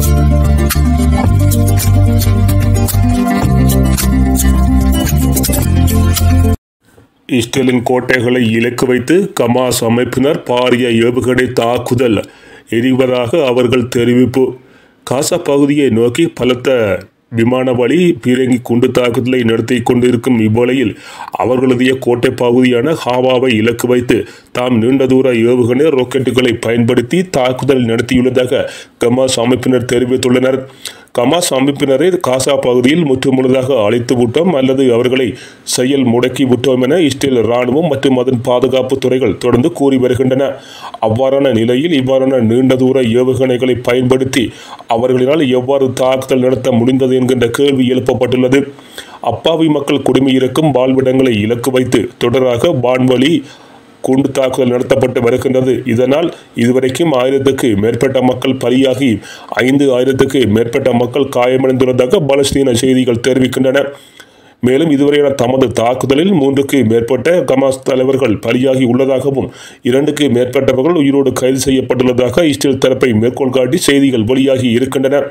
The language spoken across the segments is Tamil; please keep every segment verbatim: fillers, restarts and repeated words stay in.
இஸ்ரேலின் கோட்டைகளை இலக்கு வைத்து ஹமாஸ் அமைப்பினர் பாரிய ஏவுகணை தாக்குதல் எரிவதாக அவர்கள் தெரிவிப்பு. காசா பகுதியை நோக்கி பலத்த விமான வழி பீரங்கி குண்டு தாக்குதலை நடத்தி கொண்டிருக்கும் இவ்வேளையில் அவர்களது கோட்டை பகுதியான ஹாவாவை இலக்கு வைத்து தாம் நீண்ட தூர ஏவுகணை ராக்கெட்டுகளை பயன்படுத்தி தாக்குதல் நடத்தியுள்ளதாக ஹமாஸ் அமைப்பினர் தெரிவித்துள்ளனர். ஹமாஸ் அமைப்பினரை காசா பகுதியில் முற்றுமுழுதாக அழித்து விட்டோம் அல்லது அவர்களை செயல் முடக்கி விட்டோம் என இஸ்ரேல் இராணுவம் மற்றும் அதன் பாதுகாப்பு துறைகள் தொடர்ந்து கூறி வருகின்றன. அவ்வாறான நிலையில் இவ்வாறான நீண்ட தூர ஏவுகணைகளை பயன்படுத்தி அவர்களினால் எவ்வாறு தாக்குதல் நடத்த முடிந்தது என்கின்ற கேள்வி எழுப்பப்பட்டுள்ளது. அப்பாவி மக்கள் குடிமையிருக்கும் வாழ்விடங்களை இலக்கு வைத்து தொடராக வான்வழி குண்டு தாக்குதல் நடத்தப்பட்டு வருகின்றது. இதனால் இதுவரைக்கும் ஆயிரத்துக்கு மேற்பட்ட மக்கள் பலியாகி ஐந்து ஆயிரத்துக்கு மேற்பட்ட மக்கள் காயமடைந்துள்ளதாக பாலஸ்தீன செய்திகள் தெரிவிக்கின்றன. மேலும் இதுவரையான தமது தாக்குதலில் மூன்றுக்கு மேற்பட்ட ஹமாஸ் தலைவர்கள் பலியாகி உள்ளதாகவும் இரண்டுக்கு மேற்பட்டவர்கள் உயிரோடு கைது செய்யப்பட்டுள்ளதாக இஸ்ரேல் தரப்பை மேற்கோள் காட்டி செய்திகள் வெளியாகி இருக்கின்றன.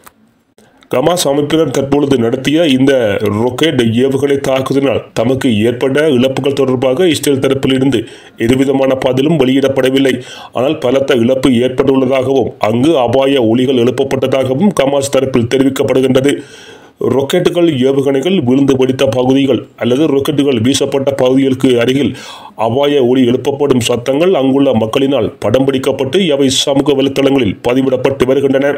ஹமாஸ் அமைப்பினர் தற்பொழுது நடத்திய இந்த ராக்கெட் ஏவுகணை தாக்குதலினால் தமக்கு ஏற்பட்ட இழப்புகள் தொடர்பாக இஸ்ரேல் தரப்பிலிருந்து எதுவிதமான பதிலும் வெளியிடப்படவில்லை. ஆனால் பலத்த இழப்பு ஏற்பட்டுள்ளதாகவும் அங்கு அபாய ஒலிகள் எழுப்பப்பட்டதாகவும் ஹமாஸ் தரப்பில் தெரிவிக்கப்படுகின்றது. ராக்கெட்டுகள் ஏவுகணைகள் விழுந்து வெடித்த பகுதிகள் அல்லது ராக்கெட்டுகள் வீசப்பட்ட பகுதிகளுக்கு அருகில் அபாய ஒலி எழுப்பப்படும் சத்தங்கள் அங்குள்ள மக்களினால் படம் பிடிக்கப்பட்டு அவை சமூக வலைத்தளங்களில் பதிவிடப்பட்டு வருகின்றன.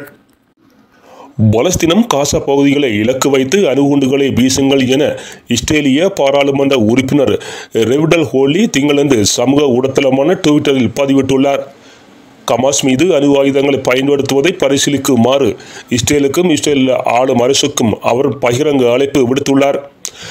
பாலஸ்தீனம் காசா பகுதிகளை இலக்கு வைத்து அணுகுண்டுகளை வீசுங்கள் என இஸ்ரேலிய பாராளுமன்ற உறுப்பினர் ரெவிடல் ஹோலி திங்களன்று சமூக ஊடகத்தளமான ட்விட்டரில் பதிவிட்டுள்ளார். ஹமாஸ் மீது அணு ஆயுதங்களை பயன்படுத்துவதை பரிசீலிக்குமாறு இஸ்ரேலுக்கும் இஸ்ரேல் ஆளும் அரசுக்கும் அவர் பகிரங்க அழைப்பு விடுத்துள்ளார்.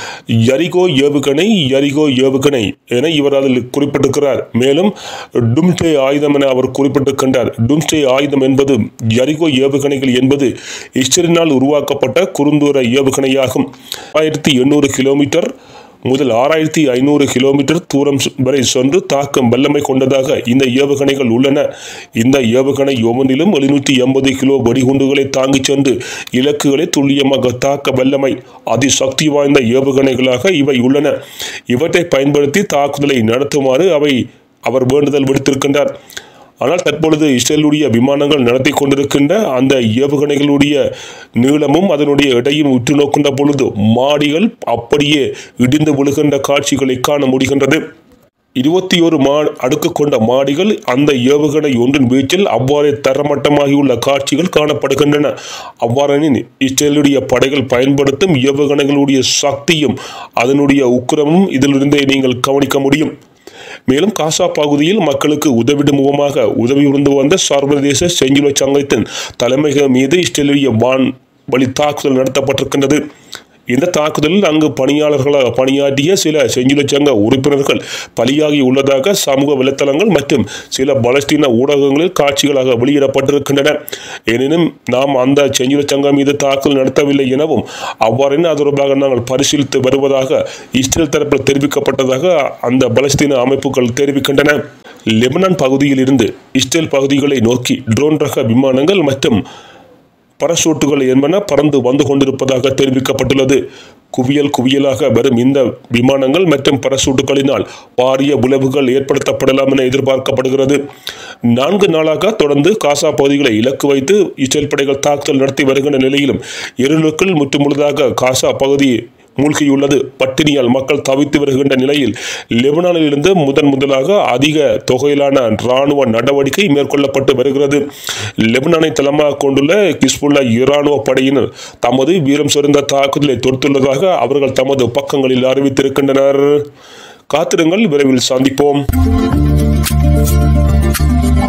யரிகோ ஏவுகணை யரிகோ ஏவுகணை என இவர் அதில் குறிப்பிட்டிருக்கிறார். மேலும் டும்ஸ்டே ஆயுதம் என அவர் குறிப்பிட்டிருக்கின்றார். டும்ஸ்டே ஆயுதம் என்பது யரிகோ ஏவுகணைகள் என்பது இஸ்ரேலினால் உருவாக்கப்பட்ட குறுந்தூர ஏவுகணையாகும். ஆயிரத்தி எண்ணூறு கிலோமீட்டர் முதல் ஆறாயிரத்தி ஐநூறு கிலோமீட்டர் தூரம் வரை சென்று தாக்கும் வல்லமை கொண்டதாக இந்த ஏவுகணைகள் உள்ளன. இந்த ஏவுகணை ஒவ்வொன்றிலும் எழுநூற்றி எண்பது கிலோ வெடிகுண்டுகளை தாங்கிச் சென்று இலக்குகளை துல்லியமாக தாக்க வல்லமை அதிசக்தி வாய்ந்த ஏவுகணைகளாக இவை உள்ளன. இவற்றை பயன்படுத்தி தாக்குதலை நடத்துமாறு அவை அவர் வேண்டுதல் விடுத்திருக்கின்றார். ஆனால் தற்பொழுது இஸ்ரேலுடைய விமானங்கள் நடத்தி கொண்டிருக்கின்ற அந்த ஏவுகணைகளுடைய நீளமும் அதனுடைய எடையும் உற்று நோக்கின்ற பொழுது மாடிகள் அப்படியே இடிந்து விழுகின்ற காட்சிகளை காண முடிகின்றது. இருபத்தி ஒரு மா அடுக்கு கொண்ட மாடிகள் அந்த ஏவுகணை ஒன்றின் வீச்சில் அவ்வாறே தரமட்டமாகியுள்ள காட்சிகள் காணப்படுகின்றன. அவ்வாறெனில் இஸ்ரேலுடைய படைகள் பயன்படுத்தும் ஏவுகணைகளுடைய சக்தியும் அதனுடைய உக்கிரமும் இதிலிருந்தே நீங்கள் கவனிக்க முடியும். மேலும் காசா பகுதியில் மக்களுக்கு உதவிடும் முகமாக உதவி புரிந்து வந்த சர்வதேச செஞ்சிலுவை சங்கத்தின் தலைமையகம் மீது இஸ்ரேலிய வான் வழி தாக்குதல் நடத்தப்பட்டிருக்கின்றது. இந்த தாக்குதலில் அங்கு பணியாளர்களாக பணியாற்றிய சில செஞ்சிலுவை சங்க உறுப்பினர்கள் பலியாகி உள்ளதாக சமூக வலைத்தளங்கள் மற்றும் சில பாலஸ்தீன ஊடகங்களில் காட்சிகளாக வெளியிடப்பட்டிருக்கின்றன. எனினும் நாம் அந்த செஞ்சிலுவை சங்கம் மீது தாக்குதல் நடத்தவில்லை எனவும் அவ்வாறு அது தொடர்பாக நாங்கள் பரிசீலித்து வருவதாக இஸ்ரேல் தரப்பில் தெரிவிக்கப்பட்டதாக அந்த பாலஸ்தீன அமைப்புகள் தெரிவிக்கின்றன. லெபனான் பகுதியில் இருந்து இஸ்ரேல் பகுதிகளை நோக்கி ட்ரோன் ரக விமானங்கள் மற்றும் பரசூட்டுகள் என்பன பறந்து வந்து கொண்டிருப்பதாக தெரிவிக்கப்பட்டுள்ளது. குவியல் குவியலாக வரும் இந்த விமானங்கள் மற்றும் பரசூட்டுகளினால் பாரிய விளைவுகள் ஏற்படுத்தப்படலாம் என எதிர்பார்க்கப்படுகிறது. நான்கு நாளாக தொடர்ந்து காசா பகுதிகளை இலக்கு வைத்து இஸ்ரேல் படைகள் தாக்குதல் நடத்தி வருகின்ற நிலையிலும் இருளுக்குள் முற்றுமுழுதாக காசா பகுதி மூழ்கியுள்ளது. பட்டினியால் மக்கள் தவித்து வருகின்ற நிலையில் லெபனானில் இருந்து முதன் முதலாக அதிக தொகையிலான இராணுவ நடவடிக்கை மேற்கொள்ளப்பட்டு வருகிறது. லெபனானை தளமாக கொண்டுள்ள ஹிஸ்புல்லா இராணுவ படையினர் தமது வீரம் சிறந்த தாக்குதலை தொடுத்துள்ளதாக அவர்கள் தமது பக்கங்களில் அறிவித்திருக்கின்றனர். காத்திருங்கள், விரைவில் சந்திப்போம்.